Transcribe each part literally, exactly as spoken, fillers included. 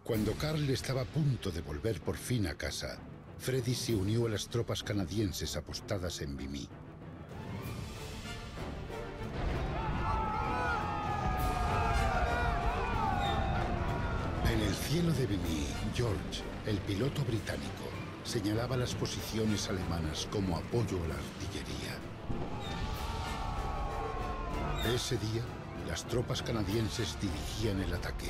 Cuando Carl estaba a punto de volver por fin a casa, Freddy se unió a las tropas canadienses apostadas en Vimy. En el cielo de Vimy, George, el piloto británico, señalaba las posiciones alemanas como apoyo a la artillería. Ese día, las tropas canadienses dirigían el ataque.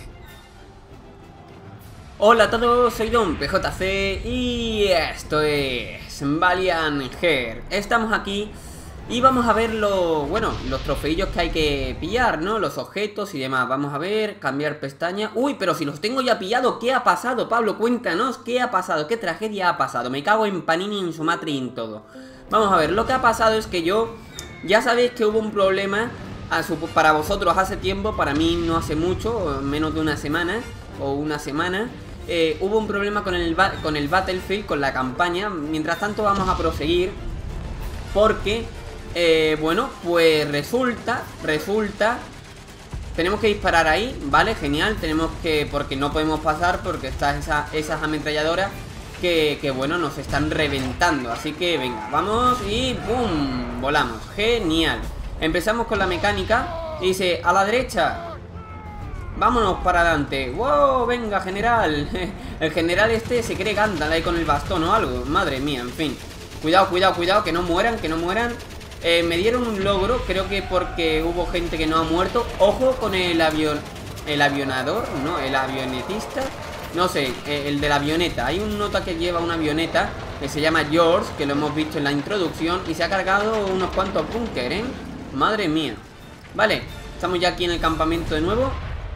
Hola a todos, soy Don P J C y esto es Valiant Hearts. Estamos aquí y vamos a ver los, bueno, los trofeillos que hay que pillar, ¿no? Los objetos y demás. Vamos a ver, cambiar pestaña. Uy, pero si los tengo ya pillados, ¿qué ha pasado, Pablo? Cuéntanos, ¿qué ha pasado? ¿Qué tragedia ha pasado? Me cago en Panini, en Sumatra y en todo. Vamos a ver, lo que ha pasado es que yo, ya sabéis que hubo un problema a su, para vosotros hace tiempo, para mí no hace mucho, menos de una semana o una semana. Eh, hubo un problema con el, con el Battlefield, con la campaña. Mientras tanto vamos a proseguir porque, eh, bueno, pues resulta, resulta tenemos que disparar ahí, ¿vale? Genial, tenemos que, porque no podemos pasar porque está esa, esas ametralladoras que, que, bueno, nos están reventando. Así que venga, vamos y ¡pum! Volamos, genial. Empezamos con la mecánica. Dice, a la derecha. Vámonos para adelante. ¡Wow! Venga, general. El general este se cree Gandalf ahí con el bastón o algo. Madre mía, en fin. Cuidado, cuidado, cuidado. Que no mueran, que no mueran. eh, Me dieron un logro. Creo que porque hubo gente que no ha muerto. Ojo con el avión. El avionador, ¿no? El avionetista. No sé, eh, el de la avioneta. Hay un nota que lleva una avioneta que se llama George, que lo hemos visto en la introducción. Y se ha cargado unos cuantos búnker, ¿eh? Madre mía. Vale, estamos ya aquí en el campamento de nuevo.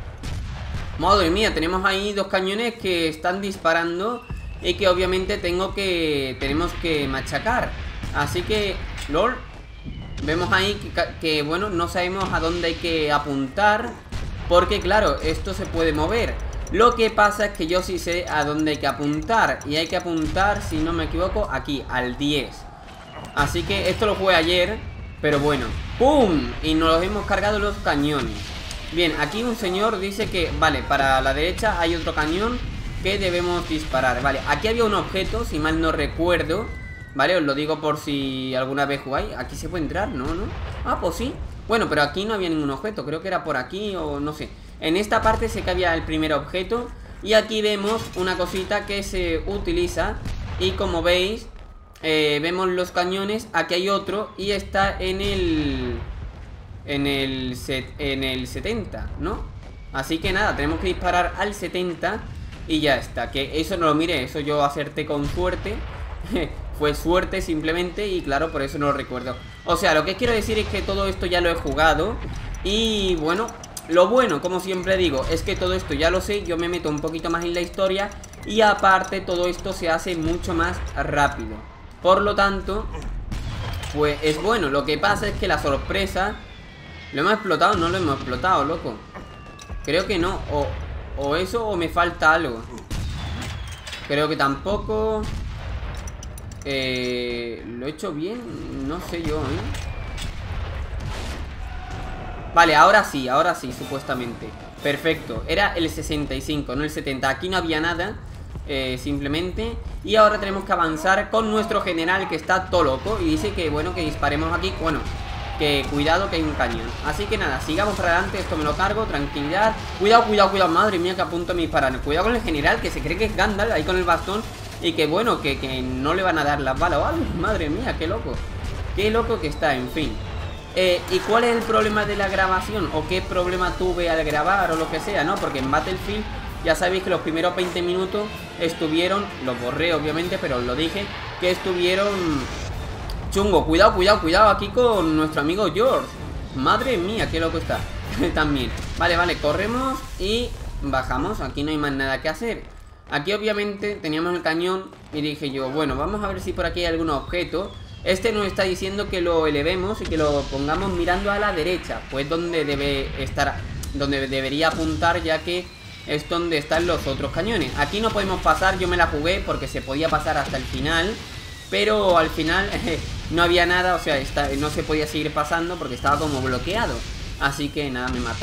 Madre mía, tenemos ahí dos cañones que están disparando y que obviamente tengo que tenemos que machacar. Así que, lol, vemos ahí que, que, bueno, no sabemos a dónde hay que apuntar porque, claro, esto se puede mover. Lo que pasa es que yo sí sé a dónde hay que apuntar. Y hay que apuntar, si no me equivoco, aquí, al diez. Así que esto lo jugué ayer, pero bueno, ¡pum! Y nos hemos cargado los cañones. Bien, aquí un señor dice que, vale, para la derecha hay otro cañón que debemos disparar. Vale, aquí había un objeto, si mal no recuerdo. Vale, os lo digo por si alguna vez jugáis. Aquí se puede entrar, ¿no? ¿No? Ah, pues sí. Bueno, pero aquí no había ningún objeto, creo que era por aquí o no sé. En esta parte sé que había el primer objeto. Y aquí vemos una cosita que se utiliza. Y como veis, eh, vemos los cañones. Aquí hay otro y está en el... En el, set, en el setenta, ¿no? Así que nada, tenemos que disparar al setenta y ya está. Que eso no lo miré, eso yo acerté con suerte. Fue suerte simplemente y claro, por eso no lo recuerdo. O sea, lo que quiero decir es que todo esto ya lo he jugado. Y bueno, lo bueno, como siempre digo, es que todo esto ya lo sé. Yo me meto un poquito más en la historia. Y aparte todo esto se hace mucho más rápido. Por lo tanto, pues es bueno. Lo que pasa es que la sorpresa... ¿Lo hemos explotado? No lo hemos explotado, loco. Creo que no. O, o eso o me falta algo. Creo que tampoco. Eh, ¿Lo he hecho bien? No sé yo, ¿eh? Vale, ahora sí, ahora sí, supuestamente. Perfecto, era el sesenta y cinco, no el setenta. Aquí no había nada, eh, simplemente. Y ahora tenemos que avanzar con nuestro general que está todo loco. Y dice que, bueno, que disparemos aquí. Bueno, que cuidado que hay un cañón. Así que nada, sigamos para adelante. Esto me lo cargo, tranquilidad. Cuidado, cuidado, cuidado, madre mía que apunto a mi disparar. Cuidado con el general que se cree que es Gandalf ahí con el bastón. Y que bueno, que, que no le van a dar las balas. ¡Ay, madre mía, qué loco! Qué loco que está, en fin. eh, ¿Y cuál es el problema de la grabación? ¿O qué problema tuve al grabar o lo que sea, no? Porque en Battlefield ya sabéis que los primeros veinte minutos estuvieron, los borré obviamente, pero os lo dije, que estuvieron... chungo, cuidado, cuidado, cuidado aquí con nuestro amigo George. Madre mía, qué loco está. También, vale, vale, corremos y bajamos, aquí no hay más nada que hacer. Aquí obviamente teníamos el cañón y dije yo, bueno, vamos a ver si por aquí hay algún objeto. Este nos está diciendo que lo elevemos y que lo pongamos mirando a la derecha, pues donde debe estar, donde debería apuntar, ya que es donde están los otros cañones. Aquí no podemos pasar, yo me la jugué porque se podía pasar hasta el final, pero al final no había nada, o sea, está, no se podía seguir pasando porque estaba como bloqueado. Así que nada, me mataron.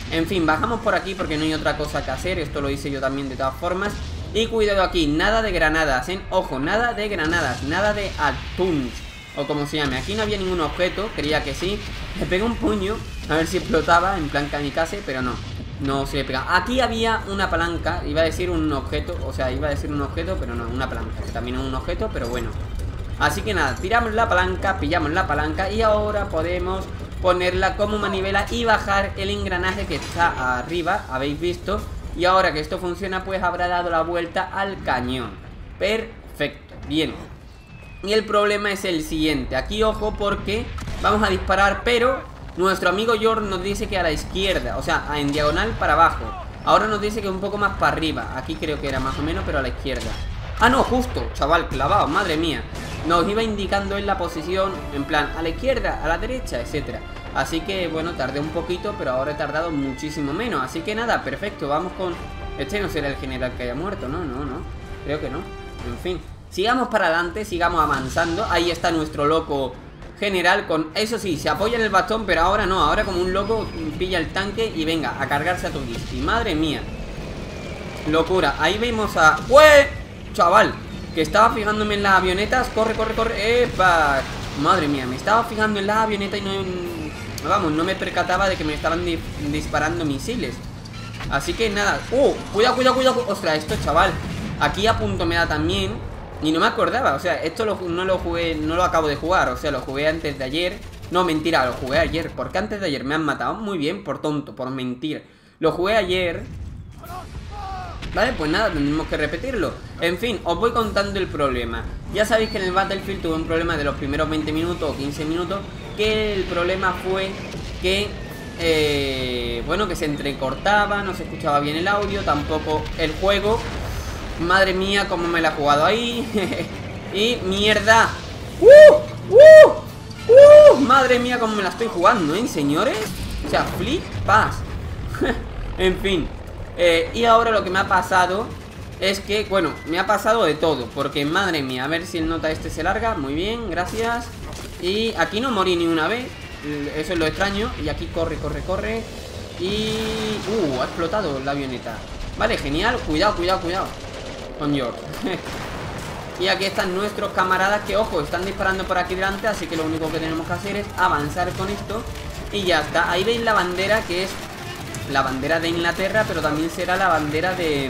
En fin, bajamos por aquí porque no hay otra cosa que hacer. Esto lo hice yo también de todas formas. Y cuidado aquí, nada de granadas, ¿eh? Ojo, nada de granadas, nada de atuns, o como se llame. Aquí no había ningún objeto, creía que sí. Le pegué un puño, a ver si explotaba, en plan kamikaze, pero no. No se le pega. Aquí había una palanca, iba a decir un objeto, o sea, iba a decir un objeto, pero no, una palanca, que también es un objeto, pero bueno. Así que nada, tiramos la palanca, pillamos la palanca y ahora podemos ponerla como manivela y bajar el engranaje que está arriba, habéis visto. Y ahora que esto funciona, pues habrá dado la vuelta al cañón. Perfecto, bien. Y el problema es el siguiente. Aquí ojo porque vamos a disparar, pero nuestro amigo George nos dice que a la izquierda, o sea, en diagonal para abajo. Ahora nos dice que un poco más para arriba. Aquí creo que era más o menos, pero a la izquierda. Ah, no, justo, chaval, clavado, madre mía. Nos iba indicando en la posición, en plan, a la izquierda, a la derecha, etcétera. Así que, bueno, tardé un poquito, pero ahora he tardado muchísimo menos. Así que nada, perfecto, vamos con... Este no será el general que haya muerto, no, no, no. Creo que no, en fin. Sigamos para adelante, sigamos avanzando. Ahí está nuestro loco general con... Eso sí, se apoya en el bastón, pero ahora no. Ahora como un loco pilla el tanque y venga, a cargarse a tu y madre mía. Locura, ahí vemos a... ¡Ué! Chaval, que estaba fijándome en las avionetas. Corre, corre, corre, ¡epa! Madre mía, me estaba fijando en las avionetas y no... Vamos, no me percataba de que me estaban di disparando misiles. Así que nada. ¡Uh! Cuidado, cuidado, cuidado. Ostras, esto, chaval. Aquí a punto me da también. Y no me acordaba. O sea, esto lo, no lo jugué, no lo acabo de jugar. O sea, lo jugué antes de ayer. No, mentira, lo jugué ayer. Porque antes de ayer me han matado. Muy bien, por tonto, por mentir. Lo jugué ayer. Vale, pues nada, tendremos que repetirlo. En fin, os voy contando el problema. Ya sabéis que en el Battlefield tuve un problema de los primeros veinte minutos o quince minutos. Que el problema fue que eh, bueno, que se entrecortaba, no se escuchaba bien el audio, tampoco el juego. Madre mía, cómo me la he jugado ahí. Y mierda. ¡Uh! ¡Uh! ¡Uh! Madre mía, cómo me la estoy jugando, ¿eh, señores? O sea, flipas. En fin. Eh, y ahora lo que me ha pasado es que, bueno, me ha pasado de todo. Porque, madre mía, a ver si el nota este se larga. Muy bien, gracias. Y aquí no morí ni una vez. Eso es lo extraño. Y aquí corre, corre, corre. Y... Uh, ha explotado la avioneta. Vale, genial, cuidado, cuidado, cuidado con George. Y aquí están nuestros camaradas que, ojo, están disparando por aquí delante. Así que lo único que tenemos que hacer es avanzar con esto. Y ya está, ahí veis la bandera, que es la bandera de Inglaterra, pero también será la bandera de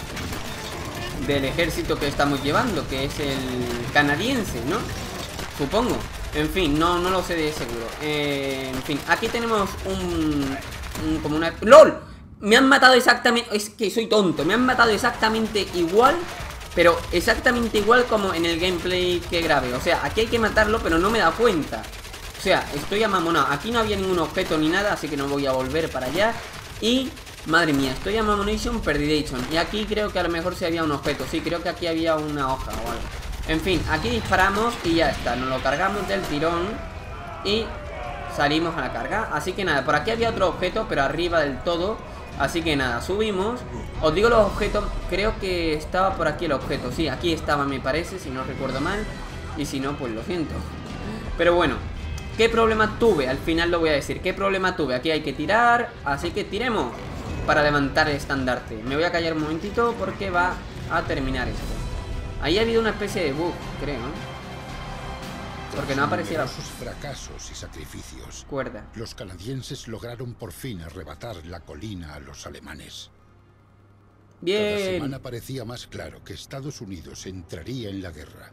del ejército que estamos llevando, que es el canadiense, ¿no? Supongo. En fin, no, no lo sé de seguro. eh, En fin, aquí tenemos un, un como una... ¡LOL! Me han matado exactamente... Es que soy tonto. Me han matado exactamente igual, pero exactamente igual como en el gameplay que grabé. O sea, aquí hay que matarlo, pero no me he dado cuenta. O sea, estoy amamonado. Aquí no había ningún objeto ni nada, así que no voy a volver para allá. Y... madre mía, estoy amamonation, perdidation. Y aquí creo que a lo mejor sí había un objeto. Sí, creo que aquí había una hoja o algo. En fin, aquí disparamos y ya está. Nos lo cargamos del tirón y salimos a la carga. Así que nada, por aquí había otro objeto, pero arriba del todo. Así que nada, subimos. Os digo los objetos, creo que estaba por aquí el objeto. Sí, aquí estaba, me parece, si no recuerdo mal. Y si no, pues lo siento. Pero bueno, ¿qué problema tuve? Al final lo voy a decir. ¿Qué problema tuve? Aquí hay que tirar, así que tiremos para levantar el estandarte. Me voy a callar un momentito porque va a terminar esto. Ahí ha habido una especie de bug, creo, ¿no? Porque no aparecía la... sus fracasos y sacrificios. Cuerda. Los canadienses lograron por fin arrebatar la colina a los alemanes. Bien. Cada semana parecía más claro que Estados Unidos entraría en la guerra.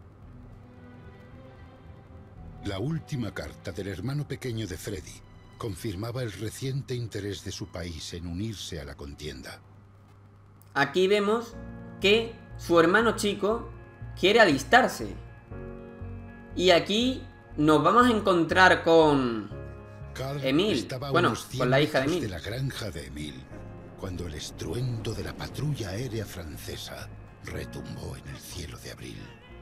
La última carta del hermano pequeño de Freddy confirmaba el reciente interés de su país en unirse a la contienda. Aquí vemos que su hermano chico quiere alistarse. Y aquí nos vamos a encontrar con Carl Emil, estaba bueno, unos cien con la hija de metros Emil. de la granja de Emil, cuando el estruendo de la patrulla aérea francesa retumbó en el cielo de abril.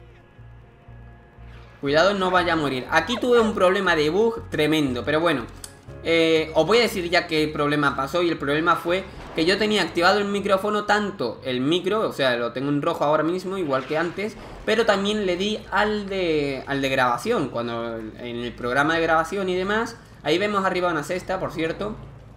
Cuidado, no vaya a morir. Aquí tuve un problema de bug tremendo, pero bueno, eh, os voy a decir ya qué problema pasó. Y el problema fue que yo tenía activado el micrófono, tanto el micro, o sea, lo tengo en rojo ahora mismo, igual que antes, pero también le di al de, al de grabación, cuando en el programa de grabación y demás. Ahí vemos arriba una cesta, por cierto.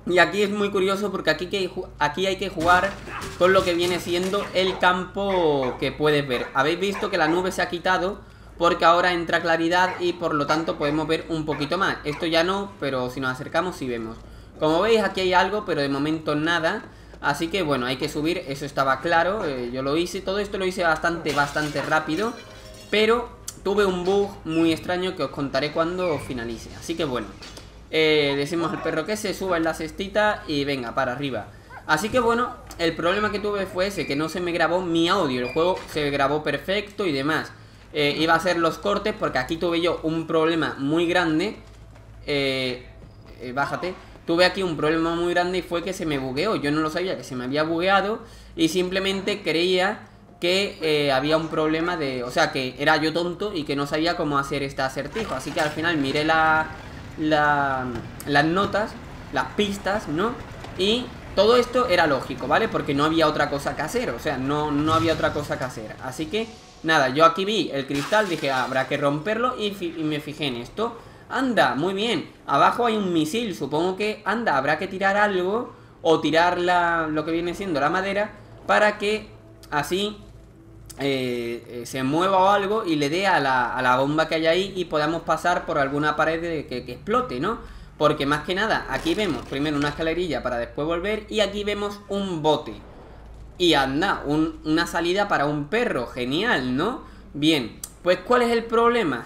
Y aquí es muy curioso porque aquí, que, aquí hay que jugar con lo que viene siendo el campo que puedes ver. Habéis visto que la nube se ha quitado porque ahora entra claridad y por lo tanto podemos ver un poquito más. Esto ya no, pero si nos acercamos sí vemos. Como veis aquí hay algo, pero de momento nada. Así que bueno, hay que subir, eso estaba claro. eh, Yo lo hice, todo esto lo hice bastante, bastante rápido. Pero tuve un bug muy extraño que os contaré cuando finalice. Así que bueno, eh, decimos al perro que se suba en la cestita y venga, para arriba. Así que bueno, el problema que tuve fue ese, que no se me grabó mi audio. El juego se grabó perfecto y demás. eh, Iba a hacer los cortes porque aquí tuve yo un problema muy grande. eh, eh, Bájate. Tuve aquí un problema muy grande y fue que se me bugueó. Yo no lo sabía que se me había bugueado y simplemente creía que eh, había un problema de... O sea, que era yo tonto y que no sabía cómo hacer este acertijo. Así que al final miré la, la, las notas, las pistas, ¿no? Y todo esto era lógico, ¿vale? Porque no había otra cosa que hacer. O sea, no, no había otra cosa que hacer. Así que, nada, yo aquí vi el cristal, dije, ah, habrá que romperlo y, y me fijé en esto. Anda, muy bien. Abajo hay un misil, supongo que, anda, habrá que tirar algo o tirar la, lo que viene siendo la madera para que así eh, eh, se mueva o algo y le dé a la, a la bomba que hay ahí y podamos pasar por alguna pared de, que, que explote, ¿no? Porque más que nada, aquí vemos primero una escalerilla para después volver y aquí vemos un bote. Y anda, un, una salida para un perro, genial, ¿no? Bien, pues ¿cuál es el problema?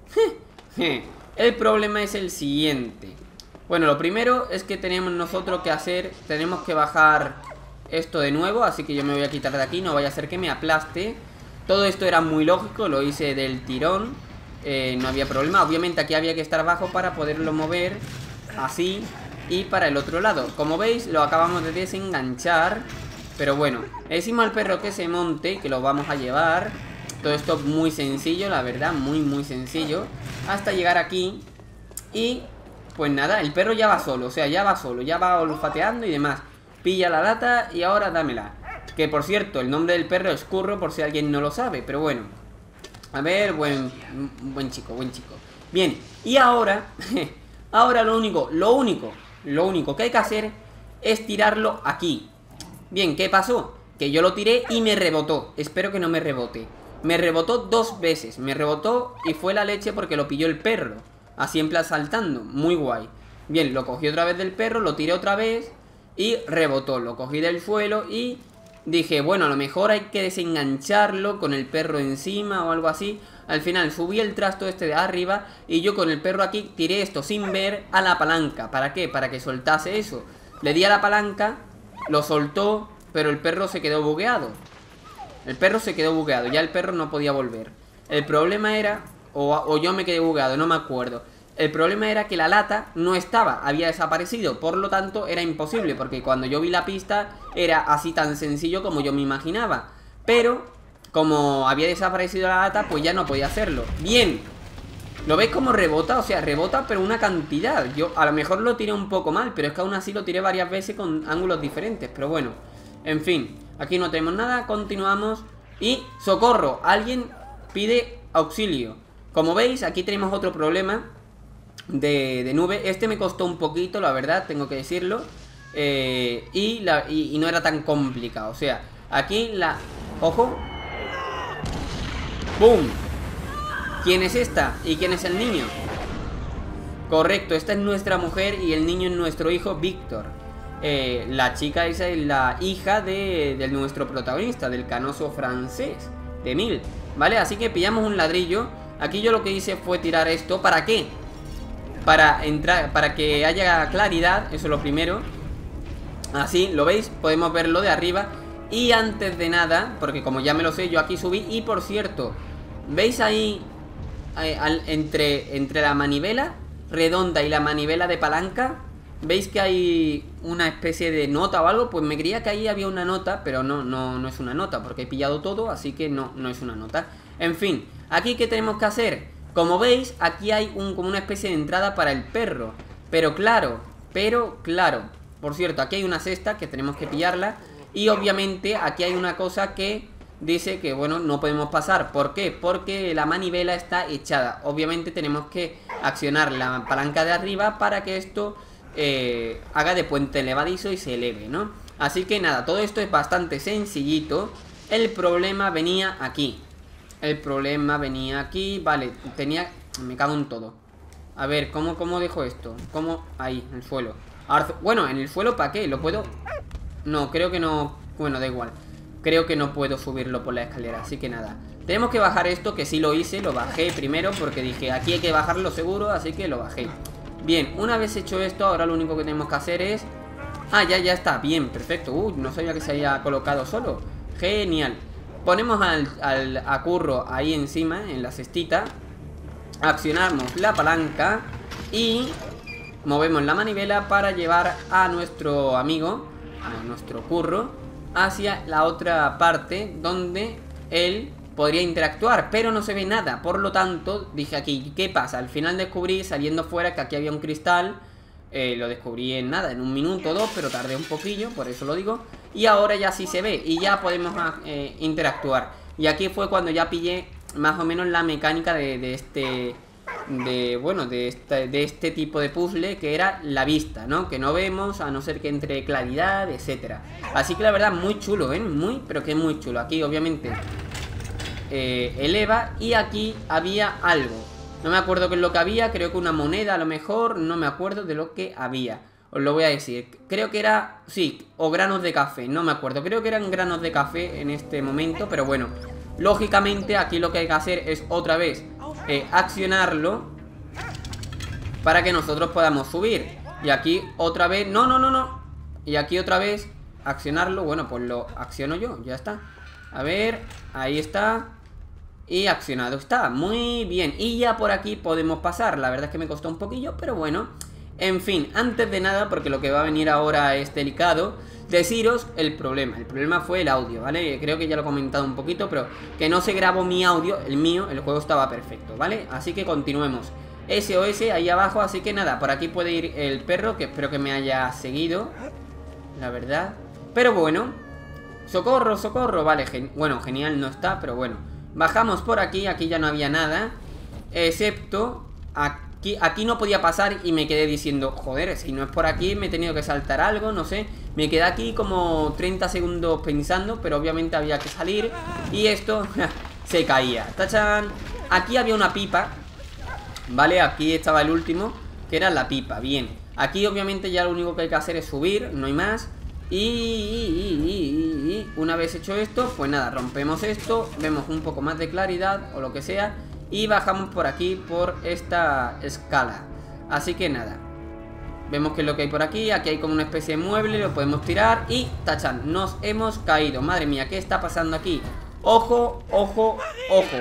El problema es el siguiente. Bueno, lo primero es que tenemos nosotros que hacer, tenemos que bajar esto de nuevo, así que yo me voy a quitar de aquí, no vaya a ser que me aplaste. Todo esto era muy lógico, lo hice del tirón, eh, no había problema. Obviamente aquí había que estar abajo para poderlo mover así y para el otro lado. Como veis, lo acabamos de desenganchar, pero bueno, le decimos al perro que se monte y que lo vamos a llevar. Todo esto muy sencillo, la verdad, muy muy sencillo. Hasta llegar aquí. Y pues nada, el perro ya va solo, o sea, ya va solo, ya va olfateando y demás. Pilla la lata y ahora dámela. Que por cierto, el nombre del perro es Curro, por si alguien no lo sabe, pero bueno. A ver, buen, buen chico, buen chico. Bien, y ahora, ahora lo único, lo único, lo único que hay que hacer es tirarlo aquí. Bien, ¿qué pasó? Que yo lo tiré y me rebotó. Espero que no me rebote. Me rebotó dos veces, me rebotó y fue la leche porque lo pilló el perro. Así en plan saltando, muy guay. Bien, lo cogí otra vez del perro, lo tiré otra vez y rebotó. Lo cogí del suelo y dije, bueno, a lo mejor hay que desengancharlo con el perro encima o algo así. Al final subí el trasto este de arriba y yo con el perro aquí tiré esto sin ver a la palanca. ¿Para qué? Para que soltase eso. Le di a la palanca, lo soltó, pero el perro se quedó bugueado. El perro se quedó bugueado, ya el perro no podía volver. El problema era, o, o yo me quedé bugueado, no me acuerdo. El problema era que la lata no estaba, había desaparecido. Por lo tanto era imposible, porque cuando yo vi la pista era así tan sencillo como yo me imaginaba. Pero, como había desaparecido la lata, pues ya no podía hacerlo. Bien, ¿lo veis como rebota? O sea, rebota pero una cantidad. Yo a lo mejor lo tiré un poco mal, pero es que aún así lo tiré varias veces con ángulos diferentes. Pero bueno, en fin, aquí no tenemos nada, continuamos. Y socorro, alguien pide auxilio. Como veis, aquí tenemos otro problema de, de nube. Este me costó un poquito, la verdad, tengo que decirlo. eh, y, la, y, y no era tan complicado. O sea, aquí la... ¡Ojo! ¡Bum! ¿Quién es esta? ¿Y quién es el niño? Correcto, esta es nuestra mujer y el niño es nuestro hijo Víctor. Eh, la chica esa es la hija de, de nuestro protagonista, del canoso francés, de Mil, ¿vale? Así que pillamos un ladrillo. Aquí yo lo que hice fue tirar esto. ¿Para qué? Para entrar, para que haya claridad, eso es lo primero. Así, ¿lo veis? Podemos verlo de arriba. Y antes de nada, porque como ya me lo sé, yo aquí subí. Y por cierto, ¿veis ahí eh, al, entre, entre la manivela redonda y la manivela de palanca? ¿Veis que hay una especie de nota o algo? Pues me creía que ahí había una nota, pero no, no, no es una nota, porque he pillado todo, así que no, no es una nota. En fin, ¿aquí qué tenemos que hacer? Como veis, aquí hay un, como una especie de entrada para el perro. Pero claro, pero claro. Por cierto, aquí hay una cesta que tenemos que pillarla. Y obviamente aquí hay una cosa que dice que, bueno, no podemos pasar. ¿Por qué? Porque la manivela está echada. Obviamente tenemos que accionar la palanca de arriba para que esto eh, haga de puente levadizo y se eleve, ¿no? Así que nada, todo esto es bastante sencillito. El problema venía aquí. El problema venía aquí. Vale, tenía... Me cago en todo. A ver, ¿cómo, cómo dejo esto? ¿Cómo? Ahí, en el suelo. Ahora, bueno, ¿en el suelo para qué? ¿Lo puedo...? No, creo que no... Bueno, da igual. Creo que no puedo subirlo por la escalera, así que nada. Tenemos que bajar esto, que sí lo hice. Lo bajé primero porque dije, aquí hay que bajarlo seguro, así que lo bajé. Bien, una vez hecho esto, ahora lo único que tenemos que hacer es... Ah, ya, ya está, bien, perfecto. Uy, no sabía que se había colocado solo. Genial. Ponemos al, al a Curro ahí encima, en la cestita. Accionamos la palanca y movemos la manivela para llevar a nuestro amigo, a nuestro Curro, hacia la otra parte donde él podría interactuar, pero no se ve nada. Por lo tanto, dije aquí, ¿qué pasa? Al final descubrí, saliendo fuera, que aquí había un cristal. eh, Lo descubrí en nada, en un minuto o dos, pero tardé un poquillo, por eso lo digo. Y ahora ya sí se ve, y ya podemos eh, interactuar. Y aquí fue cuando ya pillé más o menos la mecánica de, de este... De, bueno, de este, de este tipo de puzzle, que era la vista, ¿no? Que no vemos, a no ser que entre claridad, etcétera. Así que la verdad, muy chulo, ¿eh? Muy, pero que muy chulo. Aquí, obviamente, eh, eleva. Y aquí había algo. No me acuerdo qué es lo que había. Creo que una moneda, a lo mejor. No me acuerdo de lo que había. Os lo voy a decir. Creo que era... Sí, o granos de café. No me acuerdo. Creo que eran granos de café en este momento. Pero bueno, lógicamente aquí lo que hay que hacer es otra vez... Eh, accionarlo para que nosotros podamos subir. Y aquí otra vez, no, no, no, no. Y aquí otra vez accionarlo. Bueno, pues lo acciono yo, ya está. A ver, ahí está. Y accionado está, muy bien. Y ya por aquí podemos pasar. La verdad es que me costó un poquillo, pero bueno. En fin, antes de nada, porque lo que va a venir ahora es delicado, deciros el problema. El problema fue el audio, ¿vale? Creo que ya lo he comentado un poquito, pero que no se grabó mi audio, el mío, el juego estaba perfecto, ¿vale? Así que continuemos. S O S ahí abajo, así que nada, por aquí puede ir el perro, que espero que me haya seguido, la verdad. Pero bueno, socorro, socorro, vale, gen bueno, genial no está, pero bueno. Bajamos por aquí, aquí ya no había nada, excepto aquí. Aquí, aquí no podía pasar y me quedé diciendo, joder, si no es por aquí me he tenido que saltar algo, no sé. Me quedé aquí como treinta segundos pensando, pero obviamente había que salir. Y esto se caía. ¡Tachán! Aquí había una pipa, ¿vale? Aquí estaba el último, que era la pipa, bien. Aquí obviamente ya lo único que hay que hacer es subir, no hay más. Y, y, y, y, y una vez hecho esto, pues nada, rompemos esto, vemos un poco más de claridad o lo que sea. Y bajamos por aquí, por esta escala. Así que nada, vemos que es lo que hay por aquí. Aquí hay como una especie de mueble, lo podemos tirar. Y tachan, nos hemos caído. Madre mía, ¿qué está pasando aquí? Ojo, ojo, ojo.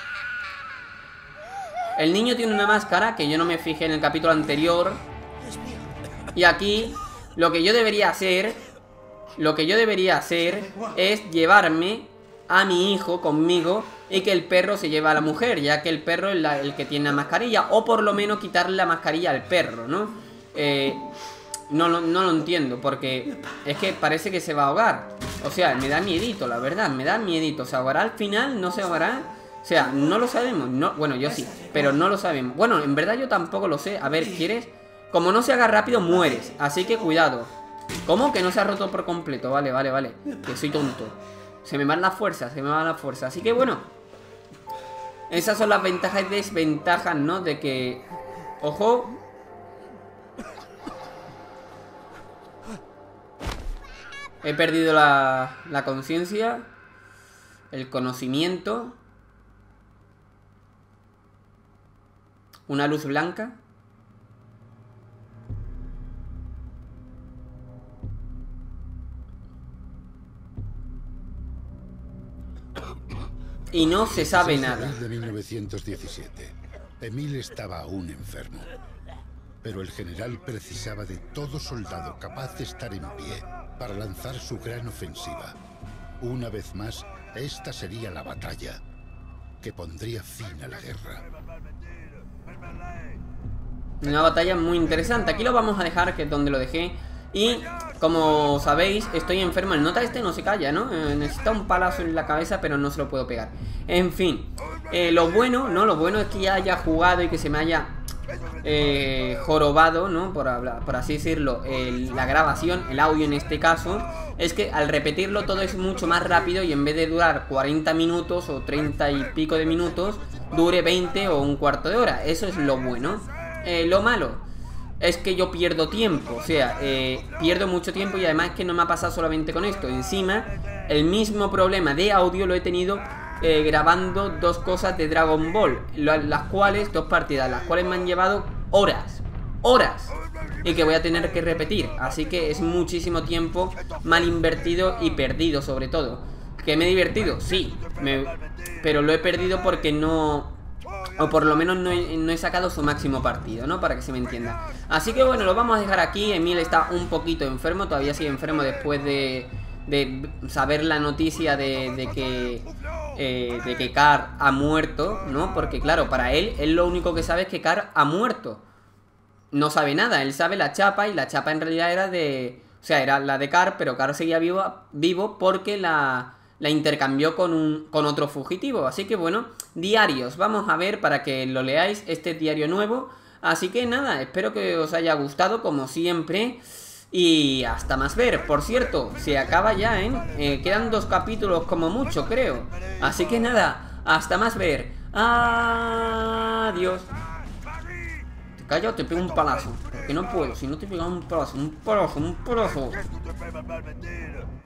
El niño tiene una máscara que yo no me fijé en el capítulo anterior. Y aquí lo que yo debería hacer Lo que yo debería hacer es llevarme a mi hijo conmigo y que el perro se lleve a la mujer, ya que el perro es la, el que tiene la mascarilla. O por lo menos quitarle la mascarilla al perro, ¿no? Eh, no, no, no lo entiendo, porque es que parece que se va a ahogar. O sea, me da miedito, la verdad, me da miedito. ¿Se ahogará al final? ¿No se ahogará? O sea, no lo sabemos, no, bueno, yo sí, pero no lo sabemos. Bueno, en verdad yo tampoco lo sé. A ver, ¿quieres? Como no se haga rápido, mueres, así que cuidado. ¿Cómo? Que no se ha roto por completo. Vale, vale, vale, que soy tonto. Se me van las fuerzas, se me van las fuerzas. Así que bueno, esas son las ventajas y desventajas, ¿no? De que... Ojo. He perdido la, la conciencia, el conocimiento. Una luz blanca. Y no se sabe nada. De mil novecientos diecisiete. Emil estaba aún enfermo. Pero el general precisaba de todo soldado capaz de estar en pie para lanzar su gran ofensiva. Una vez más, esta sería la batalla que pondría fin a la guerra. Una batalla muy interesante. Aquí lo vamos a dejar, que es donde lo dejé. Y como sabéis, estoy enfermo. El nota este no se calla, ¿no? Eh, necesita un palazo en la cabeza, pero no se lo puedo pegar. En fin, eh, lo bueno, ¿no? Lo bueno es que ya haya jugado y que se me haya eh, jorobado, ¿no? Por, hablar, por así decirlo, el, la grabación, el audio en este caso, es que al repetirlo todo es mucho más rápido y en vez de durar cuarenta minutos o treinta y pico de minutos, dure veinte o un cuarto de hora. Eso es lo bueno. Eh, lo malo es que yo pierdo tiempo, o sea, eh, pierdo mucho tiempo y además que no me ha pasado solamente con esto. Encima, el mismo problema de audio lo he tenido eh, grabando dos cosas de Dragon Ball, las cuales, dos partidas, las cuales me han llevado horas, horas, y que voy a tener que repetir. Así que es muchísimo tiempo mal invertido y perdido sobre todo. ¿Que me he divertido? Sí, me, pero lo he perdido porque no... O por lo menos no he, no he sacado su máximo partido, ¿no? Para que se me entienda. Así que bueno, lo vamos a dejar aquí. Emil está un poquito enfermo, todavía sigue enfermo después de, de saber la noticia de, de que eh, de que Carl ha muerto, ¿no? Porque claro, para él, él lo único que sabe es que Carl ha muerto. No sabe nada, él sabe la chapa y la chapa en realidad era de... O sea, era la de Carl, pero Carl seguía vivo, vivo porque la... la intercambió con, un, con otro fugitivo. Así que bueno, diarios, vamos a ver para que lo leáis, este diario nuevo. Así que nada, espero que os haya gustado como siempre. Y hasta más ver. Por cierto, se acaba ya, ¿eh? eh Quedan dos capítulos como mucho, creo. Así que nada, hasta más ver. Adiós. Te callo, te pego un palazo. Porque no puedo, si no te pego un palazo, un palazo, un palazo.